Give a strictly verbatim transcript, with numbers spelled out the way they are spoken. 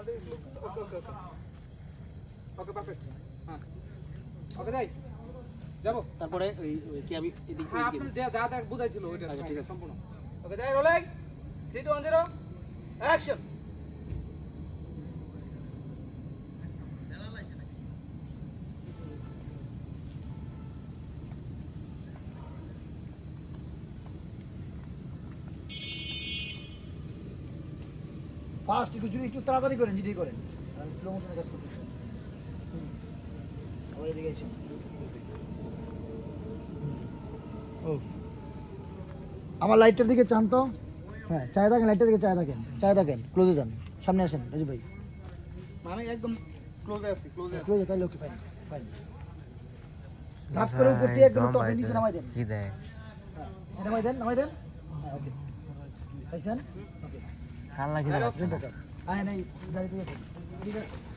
ওকে ওকে ওকে okay perfect হ্যাঁ ওকে যাই যাবো তারপরে ওই কি আমি এদিক হ্যাঁ আপনি যা যা দেখ বুঝাইছিল ওইটা ঠিক আছে সম্পূর্ণ ওকে যাই rolling three two one zero action fast একটু জুড়ে একটু তাড়াতাড়ি করেন যেটাই করেন আমি স্লো মোশনে কাজ করতেছি আবার এদিকে এসে ও আমার লাইটটার দিকে চান তো হ্যাঁ চায় থাকেন লাইটটার দিকে চায় থাকেন চায় থাকেন ক্লোজে যান সামনে আসেন রাজু ভাই মানে একদম ক্লোজে আছি ক্লোজে আছি ক্লোজে তাহলে ওকে ফাইন ফাইন ধাপ করে উপর দিয়ে একদম টপে নিচে নামাই দেন কি দেয় হ্যাঁ নিচে নামাই দেন নামাই দেন হ্যাঁ ওকে পাইছেন ওকে কাল লাগি আয় নাই গাড়ি দিয়ে